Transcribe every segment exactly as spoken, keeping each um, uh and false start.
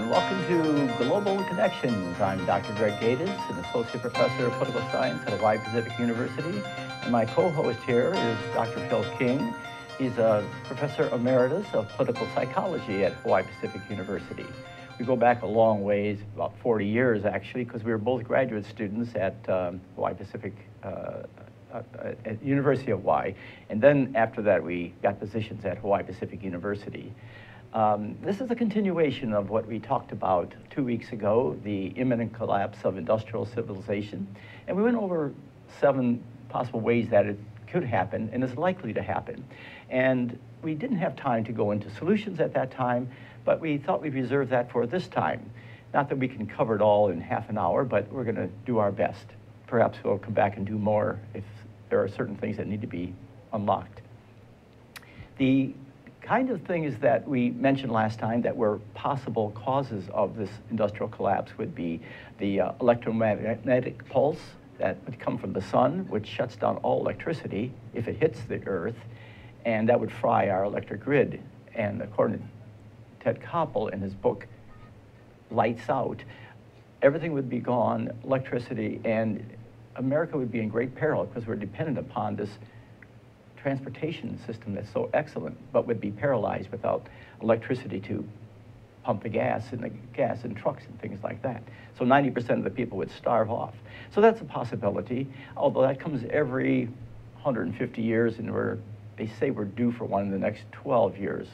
and welcome to Global Connections. I'm Doctor Greg Gaydos, an Associate Professor of Political Science at Hawaii Pacific University, and my co-host here is Doctor Phil King. He's a Professor Emeritus of Political Psychology at Hawaii Pacific University. We go back a long ways, about forty years actually, because we were both graduate students at um, Hawaii Pacific uh, at University of Hawaii, and then after that we got positions at Hawaii Pacific University. Um, this is a continuation of what we talked about two weeks ago, the imminent collapse of industrial civilization, and we went over seven possible ways that it could happen and is likely to happen. And we didn't have time to go into solutions at that time, but we thought we'd reserve that for this time. Not that we can cover it all in half an hour, but we're going to do our best. Perhaps we'll come back and do more if there are certain things that need to be unlocked. The kind of things that we mentioned last time that were possible causes of this industrial collapse would be the uh, electromagnetic pulse that would come from the sun, which shuts down all electricity if it hits the earth, and that would fry our electric grid. And according to Ted Koppel in his book, Lights Out, everything would be gone, electricity, and America would be in great peril because we're dependent upon this transportation system that's so excellent, but would be paralyzed without electricity to pump the gas in the gas in trucks and things like that. So ninety percent of the people would starve off. So that's a possibility, although that comes every one hundred fifty years, and we're, they say we're due for one in the next twelve years.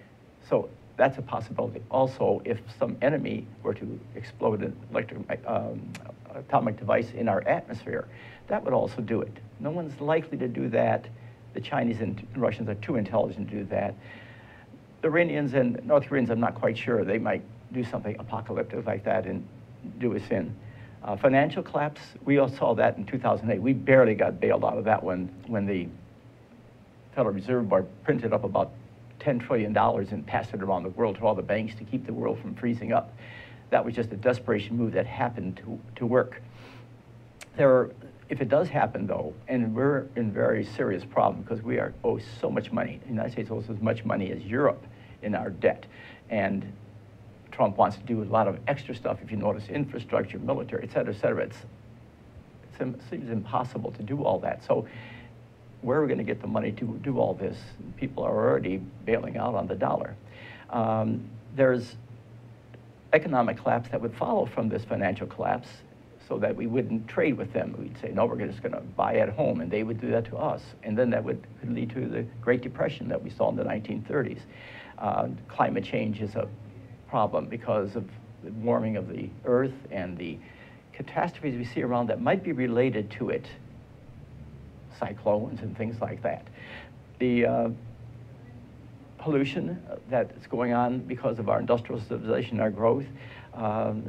So that's a possibility. Also, if some enemy were to explode an electric, um, atomic device in our atmosphere, that would also do it. No one's likely to do that. The Chinese and Russians are too intelligent to do that. The Iranians and North Koreans, I'm not quite sure. They might do something apocalyptic like that and do us in. Uh, financial collapse, we all saw that in two thousand eight. We barely got bailed out of that one when the Federal Reserve Board printed up about ten trillion dollars and passed it around the world to all the banks to keep the world from freezing up. That was just a desperation move that happened to, to work. There are, if it does happen though, and we're in very serious problem because we are owe so much money. The United States owes as much money as Europe in our debt. And Trump wants to do a lot of extra stuff, if you notice, infrastructure, military, et cetera, et cetera. It's, it's, it seems impossible to do all that. So where are we going to get the money to do all this? People are already bailing out on the dollar. Um, there's economic collapse that would follow from this financial collapse, so that we wouldn't trade with them. We'd say, no, we're just going to buy at home, and they would do that to us. And then that would could lead to the Great Depression that we saw in the nineteen thirties. Uh, climate change is a problem because of the warming of the earth and the catastrophes we see around that might be related to it, cyclones and things like that. The uh, pollution that's going on because of our industrial civilization, our growth. Um,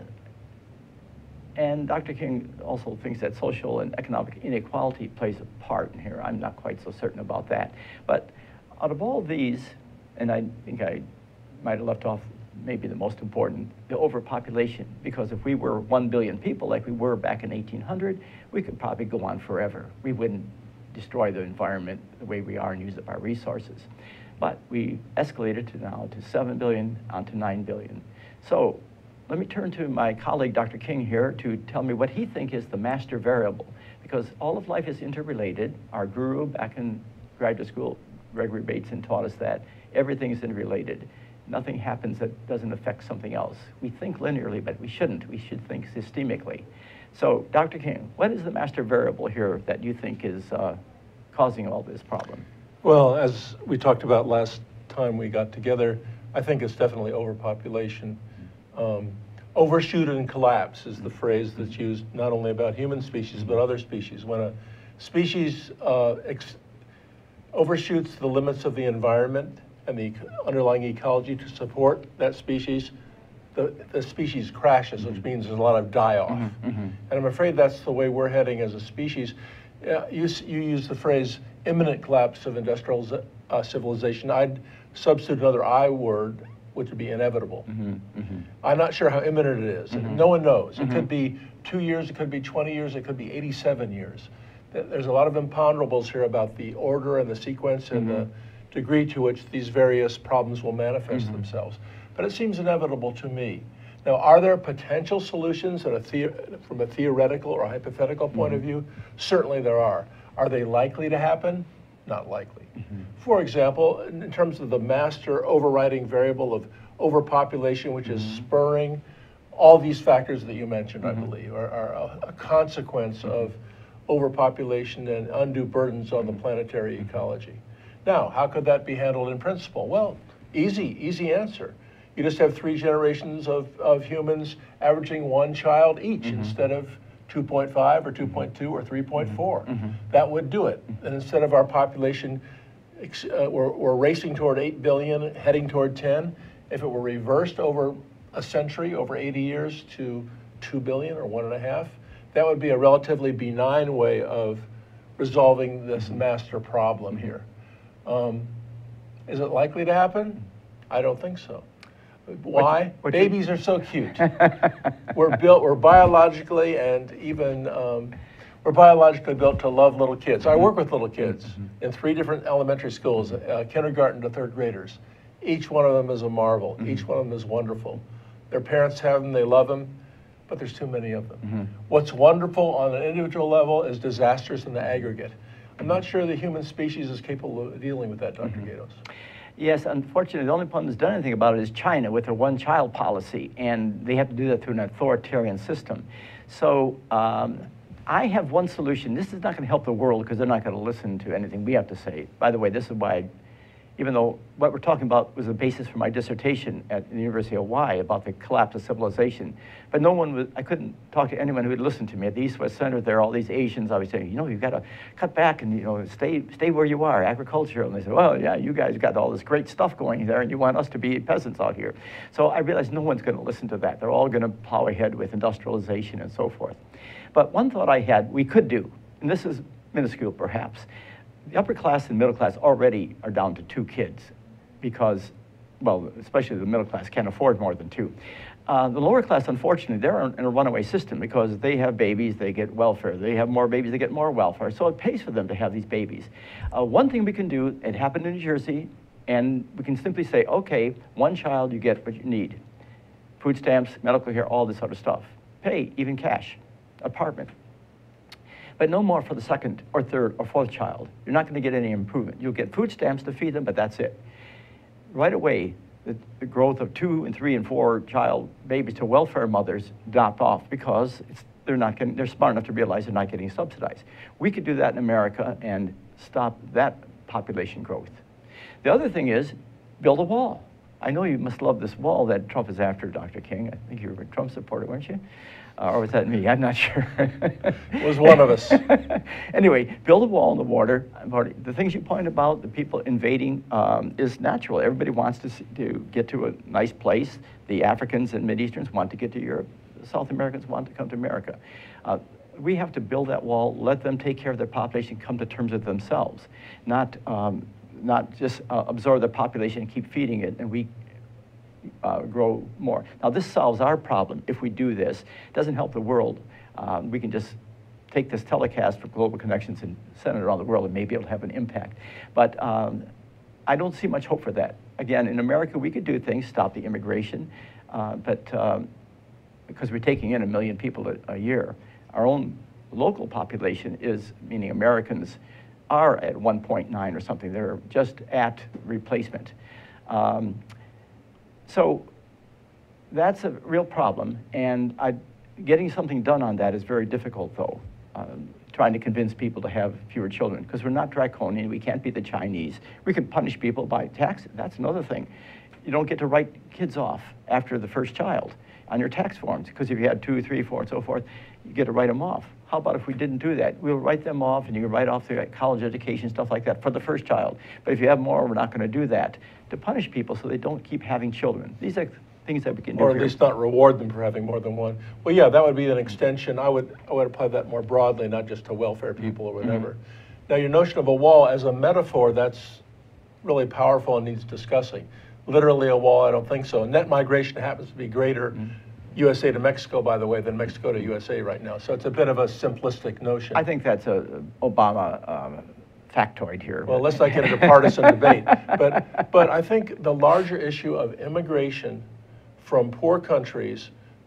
And Doctor King also thinks that social and economic inequality plays a part in here. I'm not quite so certain about that. But out of all these, and I think I might have left off maybe the most important, the overpopulation. Because if we were one billion people like we were back in eighteen hundred, we could probably go on forever. We wouldn't destroy the environment the way we are and use up our resources. But we escalated to now to seven billion onto nine billion. So let me turn to my colleague, Doctor King, here to tell me what he thinks is the master variable, because all of life is interrelated. Our guru back in graduate school, Gregory Bateson, taught us that everything is interrelated. Nothing happens that doesn't affect something else. We think linearly, but we shouldn't. We should think systemically. So, Doctor King, what is the master variable here that you think is uh, causing all this problem? Well, as we talked about last time we got together, I think it's definitely overpopulation. Um, overshoot and collapse is the phrase that's used not only about human species, but other species. When a species uh, ex overshoots the limits of the environment and the underlying ecology to support that species, the, the species crashes, which means there's a lot of die-off. Mm-hmm, mm-hmm. And I'm afraid that's the way we're heading as a species. Uh, you, you use the phrase imminent collapse of industrial uh, civilization. I'd substitute another I word, which would be inevitable. Mm-hmm, mm-hmm. I'm not sure how imminent it is. Mm-hmm. No one knows. Mm-hmm. It could be two years, it could be twenty years, it could be eighty-seven years. There's a lot of imponderables here about the order and the sequence mm-hmm. and the degree to which these various problems will manifest mm-hmm. themselves. But it seems inevitable to me. Now, are there potential solutions at a the from a theoretical or hypothetical point Mm-hmm. of view? Certainly there are. Are they likely to happen? Not likely. Mm-hmm. For example, in terms of the master overriding variable of overpopulation, which is Mm-hmm. spurring, all these factors that you mentioned, Mm-hmm. I believe, are, are a, a consequence mm-hmm. of overpopulation and undue burdens on the planetary mm-hmm. ecology. Now, how could that be handled in principle? Well, easy, easy answer. You just have three generations of, of humans averaging one child each mm-hmm. instead of two point five or two point two or three point four. Mm-hmm. That would do it. And instead of our population, uh, we're, we're racing toward eight billion, heading toward ten. If it were reversed over a century, over eighty years to two billion or one and a half, that would be a relatively benign way of resolving this mm-hmm. master problem here. Um, is it likely to happen? I don't think so. Why? What, what Babies you... are so cute. We're built, we're biologically and even, um, we're biologically built to love little kids. I work with little kids mm-hmm. in three different elementary schools, uh, kindergarten to third graders. Each one of them is a marvel. Mm-hmm. Each one of them is wonderful. Their parents have them, they love them, but there's too many of them. Mm-hmm. What's wonderful on an individual level is disastrous in the aggregate. I'm not sure the human species is capable of dealing with that, Doctor Mm-hmm. Gaydos. Yes, unfortunately, the only one that's done anything about it is China with their one-child policy, and they have to do that through an authoritarian system. So um, I have one solution. This is not going to help the world because they're not going to listen to anything we have to say. By the way, this is why, even though what we're talking about was the basis for my dissertation at the University of Hawaii about the collapse of civilization, but no one was, I couldn't talk to anyone who would listen to me. At the East-West Center, there are all these Asians. I was saying, you know, you've got to cut back and, you know, stay stay where you are, agriculture. And they said, well, yeah, you guys got all this great stuff going there, and you want us to be peasants out here. So I realized no one's going to listen to that. They're all going to plow ahead with industrialization and so forth. But one thought I had we could do, and this is minuscule perhaps, the upper class and middle class already are down to two kids because, well, especially the middle class can't afford more than two. Uh, the lower class, unfortunately, they're in a runaway system because they have babies, they get welfare. They have more babies, they get more welfare. So it pays for them to have these babies. Uh, one thing we can do, it happened in New Jersey, and we can simply say, okay, one child, you get what you need. Food stamps, medical care, all this other stuff. Pay, even cash, apartment. But no more for the second or third or fourth child. You're not going to get any improvement. You'll get food stamps to feed them, but that's it. Right away, the, the growth of two and three and four child babies to welfare mothers dropped off because it's, they're not getting, they're smart enough to realize they're not getting subsidized. We could do that in America and stop that population growth. The other thing is build a wall. I know you must love this wall that Trump is after, Doctor King. I think you were a Trump supporter, weren't you? Uh, or was that me? I'm not sure. It was one of us. Anyway, build a wall in the water. The things you point about, the people invading, um, is natural. Everybody wants to, see, to get to a nice place. The Africans and Mideasterns want to get to Europe. The South Americans want to come to America. Uh, we have to build that wall, let them take care of their population, come to terms with themselves, not, um, not just uh, absorb the population and keep feeding it, and we Uh, grow more. Now this solves our problem if we do this. It doesn't help the world. Um, we can just take this telecast for global connections and send it around the world and maybe it'll have an impact. But um, I don't see much hope for that. Again, in America we could do things, stop the immigration, uh, but um, because we're taking in a million people a, a year, our own local population is, meaning Americans, are at one point nine or something. They're just at replacement. Um, So that's a real problem, and I, getting something done on that is very difficult, though, um, trying to convince people to have fewer children, because we're not draconian. We can't be the Chinese. We can punish people by taxes. That's another thing. You don't get to write kids off after the first child on your tax forms, because if you had two, three, four, and so forth, you get to write them off. How about if we didn't do that? We'll write them off, and you can write off their college education, stuff like that, for the first child. But if you have more, we're not going to do that, to punish people so they don't keep having children. These are things that we can do. Or at least not reward them for having more than one. Well, yeah, that would be an extension. I would, I would apply that more broadly, not just to welfare people or whatever. Mm-hmm. Now, your notion of a wall as a metaphor, that's really powerful and needs discussing. Literally a wall, I don't think so. Net migration happens to be greater mm-hmm. U S A to Mexico, by the way, than Mexico to U S A right now. So it's a bit of a simplistic notion. I think that's a Obama um, factoid here. Well, let's not get into partisan debate. But, but I think the larger issue of immigration from poor countries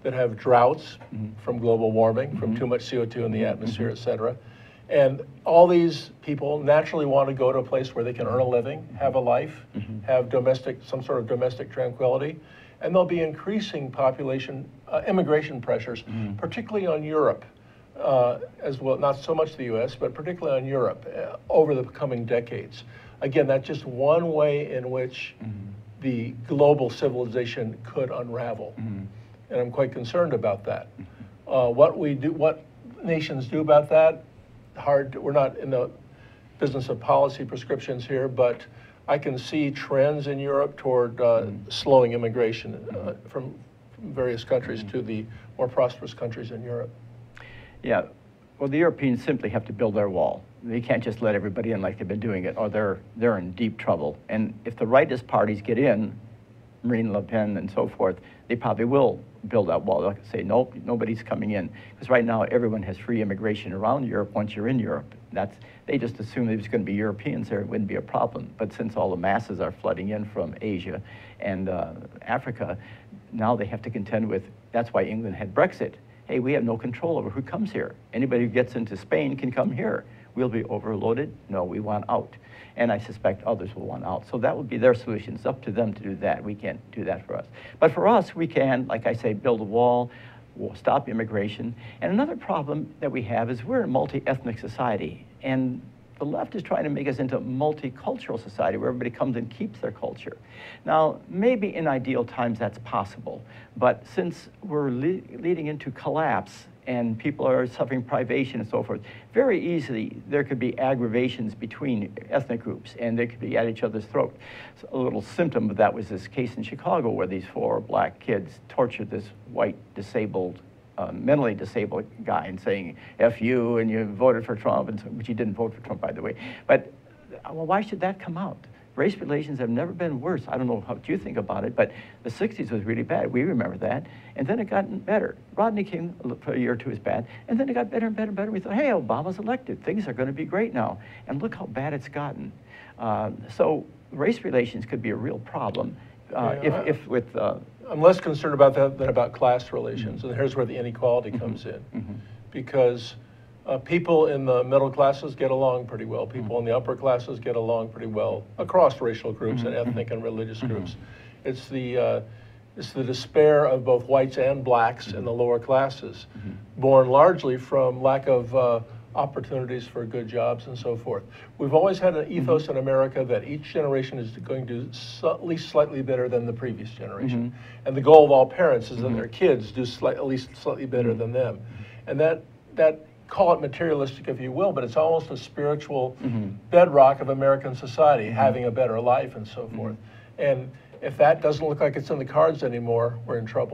that have droughts mm-hmm. from global warming, mm-hmm. from too much C O two in the atmosphere, mm-hmm. et cetera. And all these people naturally want to go to a place where they can earn a living, have a life, mm-hmm. have domestic, some sort of domestic tranquility. And there'll be increasing population, uh, immigration pressures, mm-hmm. particularly on Europe, uh, as well, not so much the U S, but particularly on Europe uh, over the coming decades. Again, that's just one way in which mm-hmm. the global civilization could unravel. Mm-hmm. And I'm quite concerned about that. Uh, what we do, what nations do about that, hard, we're not in the business of policy prescriptions here, but I can see trends in Europe toward uh, mm-hmm. slowing immigration uh, from, from various countries mm-hmm. to the more prosperous countries in Europe. Yeah, well, the Europeans simply have to build their wall. They can't just let everybody in like they've been doing it, or they're, they're in deep trouble. And if the rightist parties get in, Marine Le Pen and so forth, they probably will build that wall. They'll say, nope, nobody's coming in. Because right now, everyone has free immigration around Europe once you're in Europe. That's, they just assume there's going to be Europeans there, it wouldn't be a problem. But since all the masses are flooding in from Asia and uh, Africa, now they have to contend with, that's why England had Brexit. Hey, we have no control over who comes here. Anybody who gets into Spain can come here. We'll be overloaded. No, we want out. And I suspect others will want out. So that would be their solution. It's up to them to do that. We can't do that for us. But for us, we can, like I say, build a wall, we'll stop immigration. And another problem that we have is we're a multi-ethnic society. And the left is trying to make us into a multicultural society where everybody comes and keeps their culture. Now, maybe in ideal times that's possible. But since we're le leading into collapse, and people are suffering privation and so forth, very easily there could be aggravations between ethnic groups, and they could be at each other's throat. So a little symptom of that was this case in Chicago where these four black kids tortured this white disabled, uh, mentally disabled guy and saying, F you, and you voted for Trump, and so, which he didn't vote for Trump, by the way. But well, why should that come out? Race relations have never been worse. I don't know how you think about it, but the sixties was really bad. We remember that. And then it got better. Rodney King, for a year or two, was bad. And then it got better and better and better. We thought, hey, Obama's elected. Things are going to be great now. And look how bad it's gotten. Uh, so race relations could be a real problem uh, yeah, if, if with... Uh, I'm less concerned about that than about class relations. Mm-hmm. And here's where the inequality mm-hmm. comes in. Mm-hmm. Because Uh, people in the middle classes get along pretty well. People mm-hmm. in the upper classes get along pretty well across racial groups mm-hmm. and ethnic and religious mm-hmm. groups. It's the, uh, it's the despair of both whites and blacks mm-hmm. in the lower classes, mm-hmm. born largely from lack of uh, opportunities for good jobs and so forth. We've always had an ethos mm-hmm. in America that each generation is going to do so, at least slightly better than the previous generation. Mm-hmm. And the goal of all parents is mm-hmm. that their kids do slight, at least slightly better mm-hmm. than them. And that, that call it materialistic if you will, but it's almost a spiritual mm-hmm. bedrock of American society, mm-hmm. having a better life and so forth. Mm-hmm. And if that doesn't look like it's in the cards anymore, we're in trouble.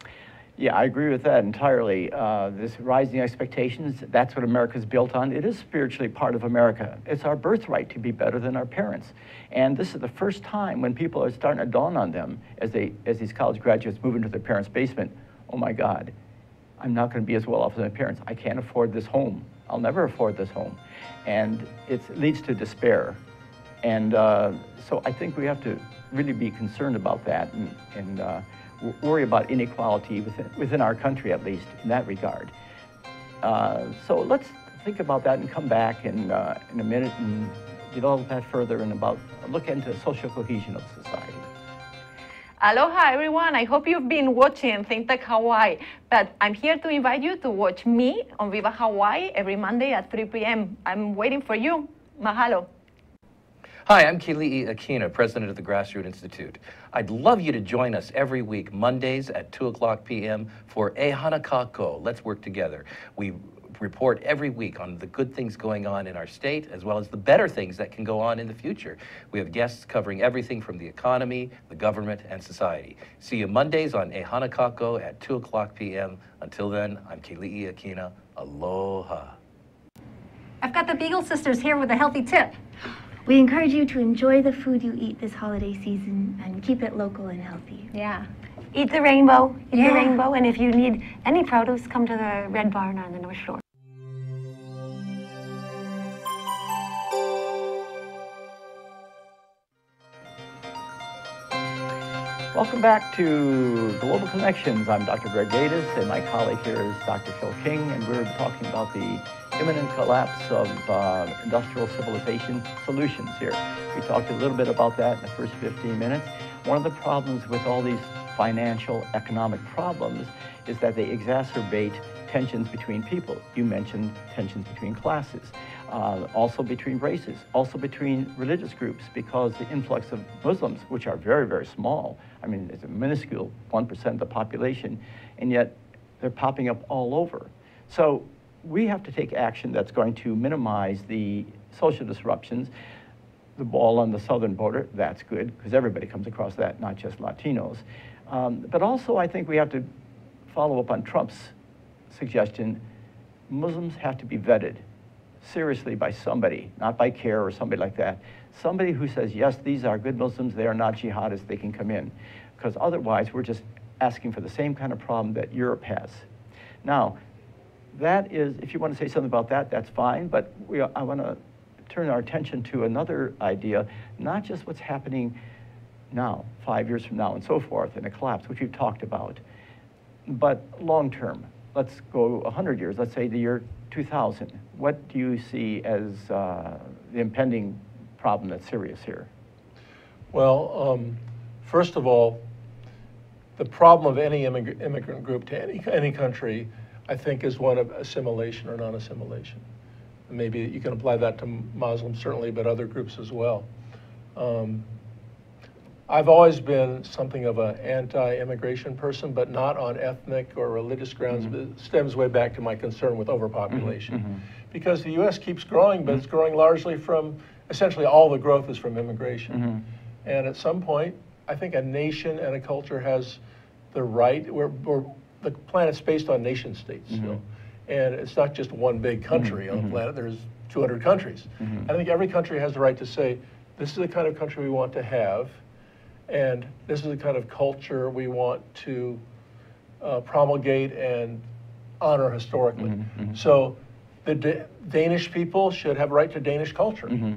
Yeah, I agree with that entirely. Uh, this rising expectations, that's what America's built on. It is spiritually part of America. It's our birthright to be better than our parents. And this is the first time when people are starting to dawn on them as, they, as these college graduates move into their parents' basement, oh my God, I'm not going to be as well off as my parents. I can't afford this home. I'll never afford this home. And it leads to despair. And uh, so I think we have to really be concerned about that and, and uh, worry about inequality within, within our country, at least, in that regard. Uh, so let's think about that and come back in, uh, in a minute and develop that further and about look into social cohesion of society. Aloha everyone, I hope you've been watching ThinkTech Hawaii, but I'm here to invite you to watch me on Viva Hawaii every Monday at three p m I'm waiting for you. Mahalo. Hi, I'm Keli'i Akina, president of the Grassroots Institute. I'd love you to join us every week, Mondays at two o'clock p m for E Hana Kako. Let's work together. We report every week on the good things going on in our state, as well as the better things that can go on in the future. We have guests covering everything from the economy, the government, and society. See you Mondays on E Hana Kako at two o'clock p m Until then, I'm Keli'i Akina. Aloha. I've got the Beagle sisters here with a healthy tip. We encourage you to enjoy the food you eat this holiday season and keep it local and healthy. Yeah. Eat the rainbow. Eat Yeah. the rainbow. And if you need any produce, come to the Red Barn on the North Shore. Welcome back to Global Connections. I'm Doctor Greg Gaydos, and my colleague here is Doctor Phil King, and we're talking about the imminent collapse of uh, industrial civilization solutions here. We talked a little bit about that in the first fifteen minutes. One of the problems with all these financial, economic problems is that they exacerbate tensions between people. You mentioned tensions between classes, uh, also between races, also between religious groups, because the influx of Muslims, which are very, very small, I mean, it's a minuscule one percent of the population, and yet they're popping up all over. So we have to take action that's going to minimize the social disruptions. The wall on the southern border, that's good, because everybody comes across that, not just Latinos. Um, but also, I think we have to follow up on Trump's suggestion. Muslims have to be vetted seriously by somebody, not by CARE or somebody like that. Somebody who says, yes, these are good Muslims, they are not jihadists, they can come in. Because otherwise, we're just asking for the same kind of problem that Europe has. Now, that is, if you want to say something about that, that's fine, but we, I want to turn our attention to another idea, not just what's happening now, five years from now and so forth, in a collapse, which we've talked about, but long term. Let's go one hundred years, let's say the year two thousand. What do you see as uh, the impending problem that's serious here? Well, um, first of all, the problem of any immig immigrant group to any, any country, I think, is one of assimilation or non-assimilation. Maybe you can apply that to Muslims, certainly, but other groups as well. Um, I've always been something of an anti-immigration person, but not on ethnic or religious grounds. Mm-hmm. It stems way back to my concern with overpopulation. Mm-hmm. Because the U S keeps growing, but mm-hmm. it's growing largely from, essentially all the growth is from immigration. Mm-hmm. And at some point, I think a nation and a culture has the right, we're, we're, the planet's based on nation states mm-hmm. still. And it's not just one big country mm-hmm. on the planet, there's two hundred countries. Mm-hmm. I think every country has the right to say, this is the kind of country we want to have, and this is the kind of culture we want to uh, promulgate and honor historically. Mm-hmm, mm-hmm. So the D Danish people should have a right to Danish culture. Mm-hmm.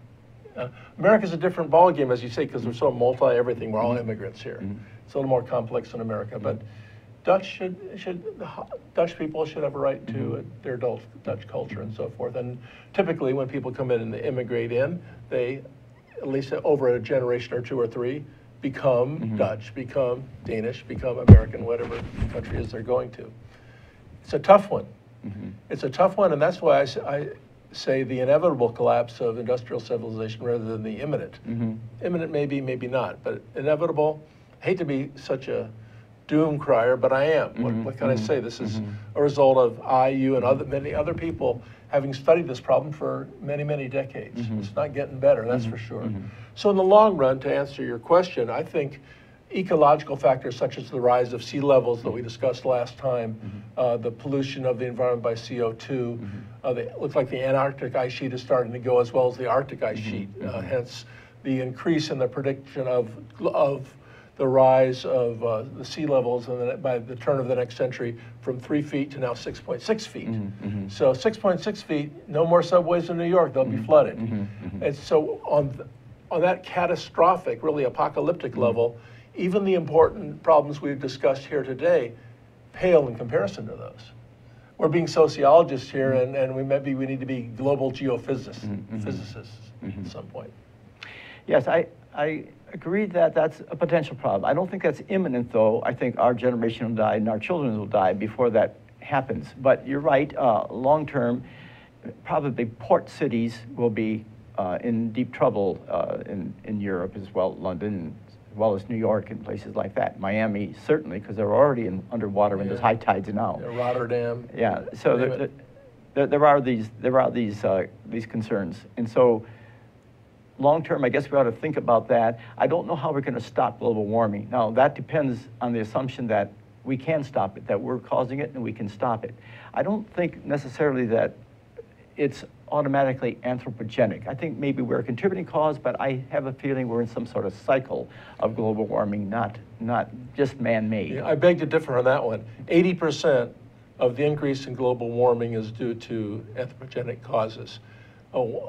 uh, America's a different ballgame, as you say, because we're so multi-everything. We're all immigrants here. Mm-hmm. It's a little more complex in America, mm-hmm. but Dutch should, should Dutch people should have a right to mm-hmm. their adult Dutch culture and so forth. And typically when people come in and they immigrate in, they, at least over a generation or two or three, become mm-hmm. Dutch, become Danish, become American, whatever country it is they're going to. It's a tough one. Mm-hmm. It's a tough one, and that's why I, I say the inevitable collapse of industrial civilization rather than the imminent. Mm-hmm. Imminent maybe, maybe not, but inevitable. I hate to be such a doom crier, but I am. Mm-hmm. What, what can mm-hmm. I say? This is mm-hmm. a result of I, you, and other, many other people having studied this problem for many, many decades. Mm-hmm. It's not getting better, that's mm-hmm. for sure. Mm-hmm. So in the long run, to answer your question, I think ecological factors such as the rise of sea levels that we discussed last time, mm-hmm. uh, the pollution of the environment by C O two, mm-hmm. uh, the, it looks like the Antarctic ice sheet is starting to go as well as the Arctic ice mm-hmm. sheet, uh, mm-hmm. hence the increase in the prediction of, of the rise of uh, the sea levels and then by the turn of the next century from three feet to now six point six feet. Mm-hmm, mm-hmm. So six point six feet, no more subways in New York, they'll mm-hmm, be flooded. Mm-hmm, mm-hmm. And so on, th on that catastrophic, really apocalyptic mm-hmm. level, even the important problems we've discussed here today pale in comparison to those. We're being sociologists here mm-hmm. and, and we maybe we need to be global geophysicists mm-hmm, physicists mm-hmm. at some point. Yes, I, I agree that that's a potential problem. I don't think that's imminent, though. I think our generation will die and our children will die before that happens. But you're right, uh, long term, probably port cities will be uh, in deep trouble uh, in, in Europe as well, London, as well as New York and places like that. Miami, certainly, because they're already in underwater when yeah. there's high tides now. Yeah, Rotterdam. Yeah, so there, there, there are these, there are these, uh, these concerns. And so, long term, I guess we ought to think about that. I don't know how we're going to stop global warming. Now, that depends on the assumption that we can stop it, that we're causing it and we can stop it. I don't think necessarily that it's automatically anthropogenic. I think maybe we're a contributing cause, but I have a feeling we're in some sort of cycle of global warming, not, not just man-made. Yeah, I beg to differ on that one. eighty percent of the increase in global warming is due to anthropogenic causes. Oh,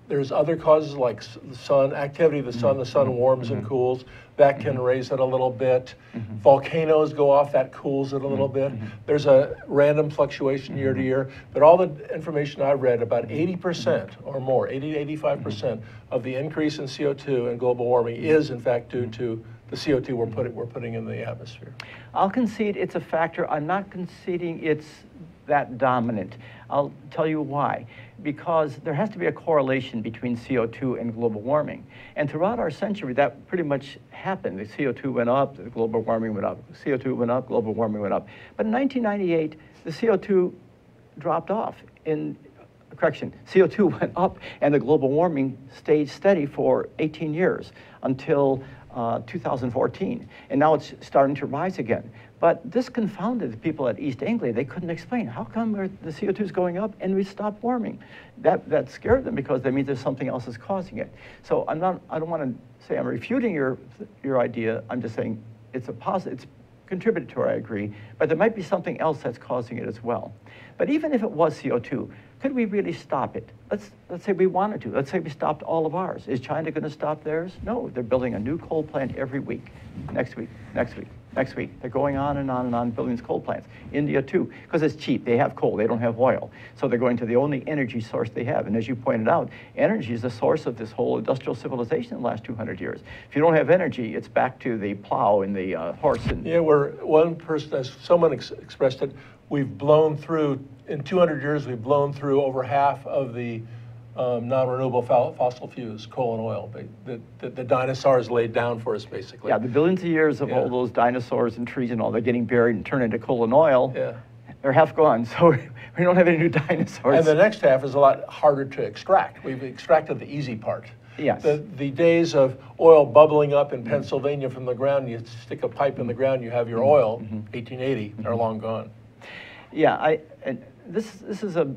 There's other causes like s- the sun, activity of the sun, the sun warms and cools, that can raise it a little bit. Volcanoes go off, that cools it a little bit. There's a random fluctuation year to year, but all the information I read, about eighty percent or more, eighty to eighty-five percent of the increase in C O two and global warming is in fact due to the C O two we're putting, we're putting in the atmosphere. I'll concede it's a factor. I'm not conceding it's that dominant. I'll tell you why. Because there has to be a correlation between C O two and global warming. And throughout our century, that pretty much happened. The C O two went up, the global warming went up. C O two went up, global warming went up. But in nineteen ninety-eight, the C O two dropped off. In correction, C O two went up and the global warming stayed steady for eighteen years until uh, two thousand fourteen. And now it's starting to rise again. But this confounded the people at East Anglia. They couldn't explain, how come are the C O two is going up and we stopped warming? That, that scared them because that means there's something else that's causing it. So I'm not, I don't want to say I'm refuting your, your idea. I'm just saying it's a positive, it's contributory, I agree, but there might be something else that's causing it as well. But even if it was C O two, could we really stop it? Let's, let's say we wanted to. Let's say we stopped all of ours. Is China going to stop theirs? No, they're building a new coal plant every week. Next week, next week, next week. They're going on and on and on building these coal plants. India too, because it's cheap. They have coal, they don't have oil. So they're going to the only energy source they have. And as you pointed out, energy is the source of this whole industrial civilization in the last two hundred years. If you don't have energy, it's back to the plow and the uh, horse. And Yeah, where one person, as someone ex expressed it, we've blown through, in two hundred years, we've blown through over half of the um, non-renewable fossil fuels, coal and oil, that the, the dinosaurs laid down for us, basically. Yeah, the billions of years of Yeah. all those dinosaurs and trees and all, they're getting buried and turned into coal and oil. Yeah. They're half gone, so we don't have any new dinosaurs. And the next half is a lot harder to extract. We've extracted the easy part. Yes. The, the days of oil bubbling up in Pennsylvania from the ground, you stick a pipe in the ground, you have your oil, eighteen eighty, are long gone. Yeah, I, and this, this is a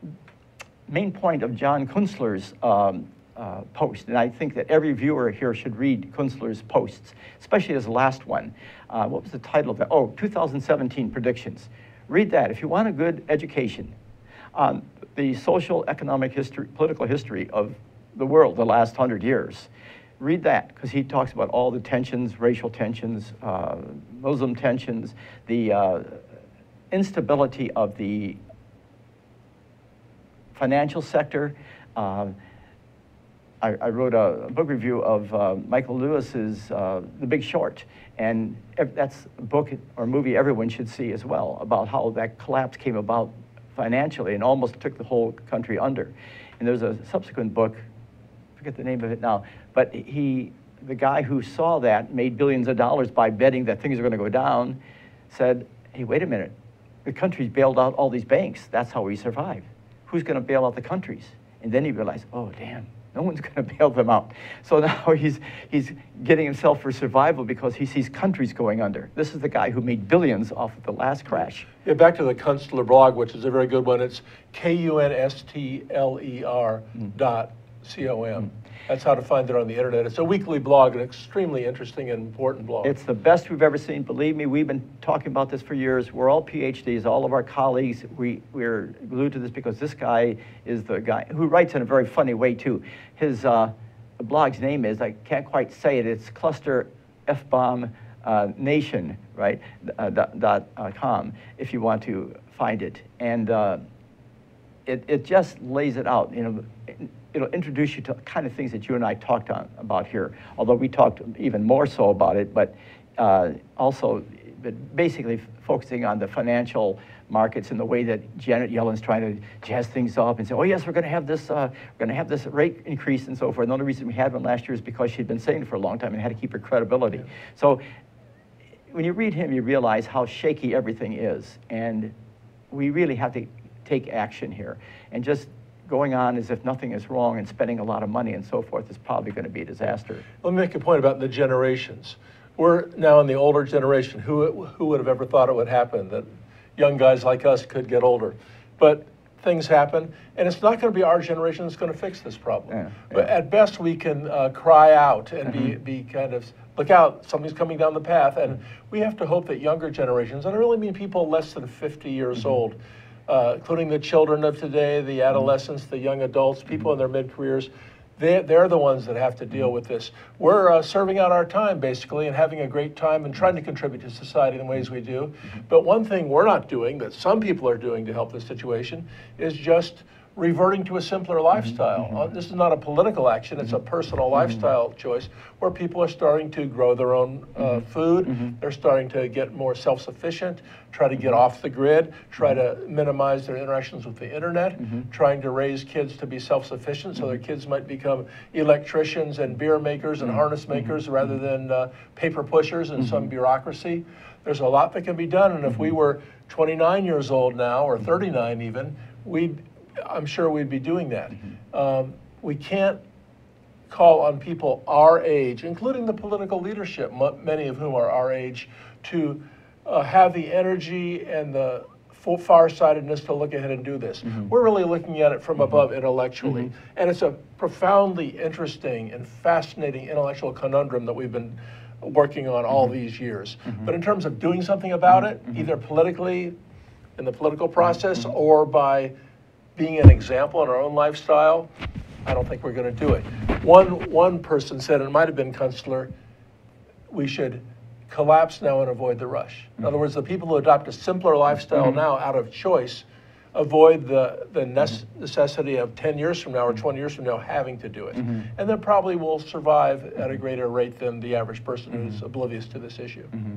main point of John Kunstler's um, uh, post, and I think that every viewer here should read Kunstler's posts, especially his last one. Uh, what was the title of that? Oh, two thousand seventeen predictions. Read that if you want a good education on the social, economic history, political history of the world the last hundred years. Read that, because he talks about all the tensions, racial tensions, uh, Muslim tensions, the uh, instability of the financial sector. Uh, I, I wrote a book review of uh, Michael Lewis's uh, The Big Short, and ev that's a book or movie everyone should see as well, about how that collapse came about financially and almost took the whole country under. And there's a subsequent book, I forget the name of it now, but he, the guy who saw that, made billions of dollars by betting that things are going to go down, said, hey, wait a minute, the country's bailed out all these banks. That's how we survive. Who's going to bail out the countries? And then he realized, oh, damn, no one's going to bail them out. So now he's, he's getting himself for survival because he sees countries going under. This is the guy who made billions off of the last crash. Yeah, back to the Kunstler blog, which is a very good one. It's K U N S T L E R dot C O M. That's how to find it on the internet. It's a weekly blog, an extremely interesting and important blog. It's the best we've ever seen. Believe me, we've been talking about this for years. We're all PhDs, all of our colleagues. We, we're glued to this because this guy is the guy who writes in a very funny way, too. His uh, blog's name is, I can't quite say it, it's Cluster F-Bomb uh, Nation, right, uh, dot, dot uh, com, if you want to find it. And uh, it, it just lays it out, you know. It'll introduce you to kind of things that you and I talked on, about here, although we talked even more so about it, but uh, also but basically focusing on the financial markets and the way that Janet Yellen's trying to jazz things up and say, oh yes, we're going to have this, uh, we're going to have this rate increase and so forth. And the only reason we had one last year is because she'd been saying it for a long time and had to keep her credibility. Yeah. So when you read him, you realize how shaky everything is, and we really have to take action here. And just going on as if nothing is wrong and spending a lot of money and so forth is probably going to be a disaster. Let me make a point about the generations. We're now in the older generation. Who, who would have ever thought it would happen, that young guys like us could get older? But things happen, and it's not going to be our generation that's going to fix this problem. Yeah, yeah. But at best, we can uh, cry out and mm-hmm. be, be kind of, look out, something's coming down the path, and we have to hope that younger generations, and I really mean people less than fifty years mm-hmm. old, uh, including the children of today, the adolescents, the young adults, people in their mid-careers. They, they're the ones that have to deal with this. We're uh, serving out our time, basically, and having a great time and trying to contribute to society in the ways we do. But one thing we're not doing, that some people are doing to help this situation, is just reverting to a simpler lifestyle. Mm-hmm. Uh, this is not a political action, it's a personal mm-hmm. lifestyle choice where people are starting to grow their own uh, mm-hmm. food, mm-hmm. they're starting to get more self-sufficient, try to get off the grid, try to minimize their interactions with the internet, mm-hmm. trying to raise kids to be self-sufficient so their kids might become electricians and beer makers and mm-hmm. harness makers mm-hmm. rather than uh, paper pushers in mm-hmm. some bureaucracy. There's a lot that can be done, and if we were twenty-nine years old now, or thirty-nine even, we'd I'm sure we'd be doing that. Mm-hmm. um, we can't call on people our age, including the political leadership, m many of whom are our age, to uh, have the energy and the far-sightedness to look ahead and do this. Mm-hmm. We're really looking at it from mm-hmm. above intellectually, mm-hmm. and it's a profoundly interesting and fascinating intellectual conundrum that we've been working on all mm-hmm. these years. Mm-hmm. But in terms of doing something about it, mm-hmm. either politically, in the political process, mm-hmm. or by being an example in our own lifestyle, I don't think we're going to do it. One, one person said, and it might have been Kunstler, we should collapse now and avoid the rush. In other words, the people who adopt a simpler lifestyle mm-hmm. now out of choice avoid the, the necessity of ten years from now or twenty years from now having to do it. Mm-hmm. And then probably will survive at a greater rate than the average person mm-hmm. who's oblivious to this issue. Mm-hmm.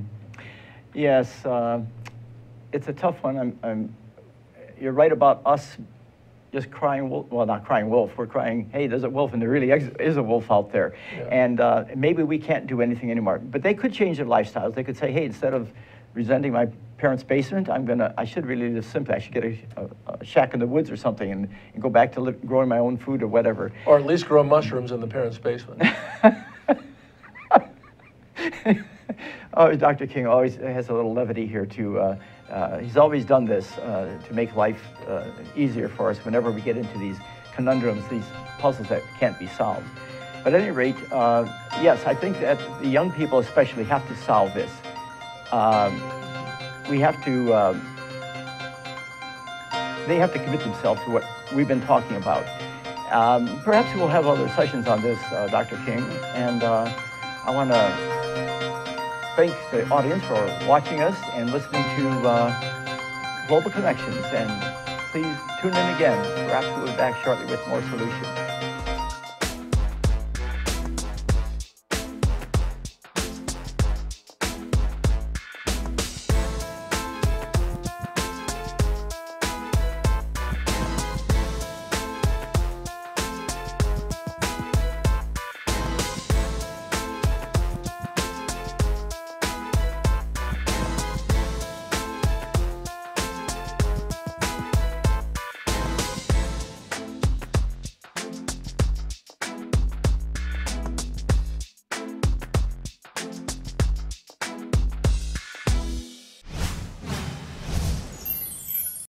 Yes, uh, it's a tough one. I'm, I'm, you're right about us just crying wolf, well, not crying wolf, we're crying, hey, there's a wolf, and there really is a wolf out there. Yeah. And uh, maybe we can't do anything anymore. But they could change their lifestyles. They could say, hey, instead of resenting my parents' basement, I'm gonna, I should really live simply. I should get a, a, a shack in the woods or something and, and go back to live, growing my own food or whatever. Or at least grow mushrooms in the parents' basement. Oh, Doctor King always has a little levity here too. Uh, uh, he's always done this uh, to make life uh, easier for us whenever we get into these conundrums, these puzzles that can't be solved. But at any rate, uh, yes, I think that the young people especially have to solve this. Um, we have to, uh, they have to commit themselves to what we've been talking about. Um, perhaps we'll have other sessions on this, uh, Doctor King, and uh, I want to thank the audience for watching us and listening to uh, Global Connections. And please tune in again. Perhaps we'll be back shortly with more solutions.